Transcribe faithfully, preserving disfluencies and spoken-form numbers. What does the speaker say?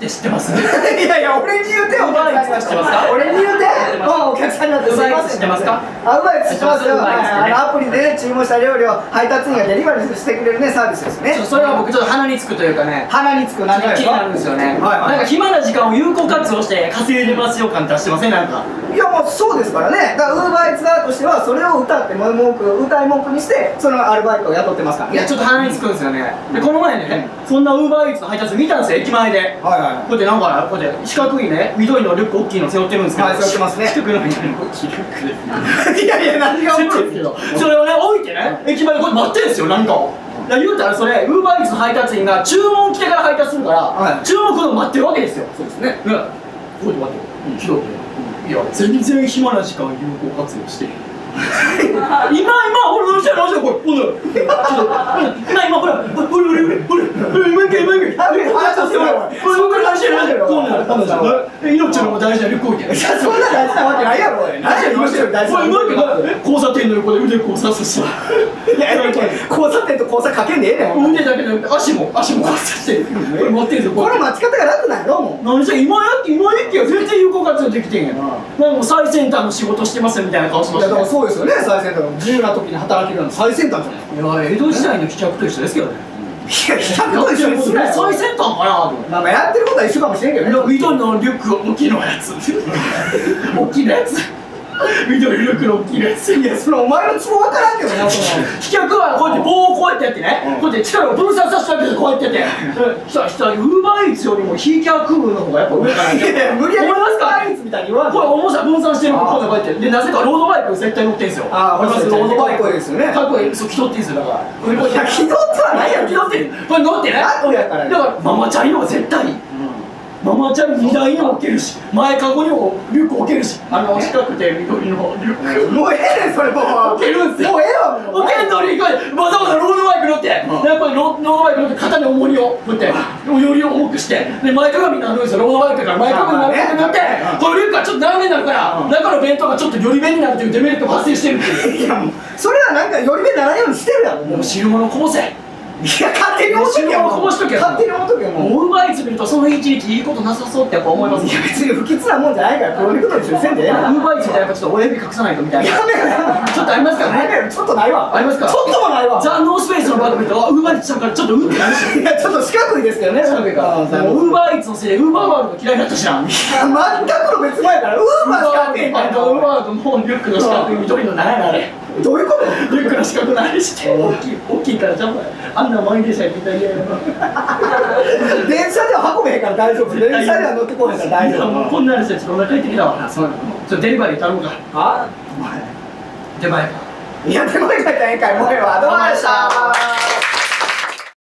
って知ってます？ いやいや、俺に言うてよ。 ウーバーイーツ知ってますか？ 俺に言うて。まあお客さんになってすいません。 知ってますか？ あ、ウーバーイーツ知ってますよ。アプリで注文した料理を配達員がデリバリーしてくれるねサービスですね。 それは僕ちょっと鼻につくというかね、 鼻につくなんか気になるんですよね。なんか暇な時間を有効活用して稼いでますよ感出してません？なんかいやもうそうですからね。だからウーバーイーツ側としてはそれを歌って文句歌い文句にしてそのアルバイトを雇ってますから。 いやちょっと鼻につくんですよね。でこの前ね、そんなウーバーイーツの配達見たんですよ、駅前で。こうやってなんかこうやって四角いね緑のリュック大きいの背負ってるんですけど、 背負ってますね。 四角の緑の大きいリュックで、 いやいや何が面白いんですけど、 それをね置いてね駅前でこうやって待ってるんですよ。何かを言うたらそれウーバーイーツの配達員が注文来てから配達するから注文来るの待ってるわけですよ。そうですね。こうやって待ってる。いや全然暇な時間を有効活用して今今ほらどうしたらどうしたらこれ今度今今ほらほらほらほらほら今一回今一回話してほらこれ僕ら話してない今度命の大事な旅行行ってそんな大事なわけないやろ。何や命の大事なわけ。 交差点の横で腕交差させて、 いや交差点と交差かけんでええねん。 腕だけで足も足も交差してこれ持ってるんですよ。 この待ち方が楽なんやろ。もう何じゃ今やって今やってよ全然有効活用できてんやな。なんか最先端の仕事してますみたいな顔しましたね。 そうですよね。最先端の自由な時に働けるの最先端じゃないですか。 いや江戸時代の飛脚と一緒ですけどね。 いや飛脚と一緒ですね。 最先端かなと思って。 まあやってることは一緒かもしれんけどね。 緑のリュック大きいのやつ大きいのやつ緑リュックの大きいやつ。 いやそれお前のツボ分からんけどな。その飛脚はこうやって棒をこうやってやってね、こうやって力を分散させてあげてこうやってやってしたらしたらウーバーイーツよりも飛脚の方がやっぱ上かな。いやいや無理やりウーバーイーツみたいに言わん。これ重さ分散してるのこうやってでなぜかロードバイク絶対乗ってんすよ。ああロードバイクですよね。かっこいい。そう気取ってんすよだから。いや気取ってはないやろ。気取ってこれ乗ってね。だからママチャリの方が絶対いい。ママチャリ荷台にも置けるし前かごにもリュック置けるしあの近くて緑のリュックもうええねんそれもう置けるんすよ。 もうええわもう置けんのにわざわざロードバイク乗ってやっぱりロードバイク乗って肩に重りをこうやってより重くしてで前かがみになるんですよ。ロードバイクから前かがみになることによってこのリュックがちょっと斜めになるから中の弁当がちょっとより弁になるというデメリットが発生してるっていう。いやもうそれはなんかより弁ならんようにしてるやろ。もう汁物こぼせ。いや勝手に思っとけよ。勝手に思っとけよ。もうウーバーイーツ見るとその一日いいことなさそうってやっぱ思います。いや別に不吉なもんじゃないからこういうことにせんでええな。ウーバーイーツってやっぱちょっと親指隠さないとみたいな。やめろやめろ。ちょっとありますからね。ちょっとないわ。ありますか。ちょっともないわ。ザ・ノースペースのバッグ見るとウーバーイーツさんからちょっとうんってなるし。いやちょっと四角いですけどね。四角いから。ウーバーイーツのせいでウーバーワールド嫌いになったしな。全くの別前からウーバーしかってんから。ウーバーワールドもリュックの四角い緑の何やあれ。どういうこと？リュックの四角のあれして大きい大きいからじゃあんな満員電車行ってたら嫌やな。 電車では運べへんから大丈夫。電車では乗ってこへんから大丈夫。 もうこんな人たちお腹痛いてきたわ。そうなの。ちょっとデリバリー頼むか。あ？出前か。いや出前かったらええかい。もうええわ。どうもでした。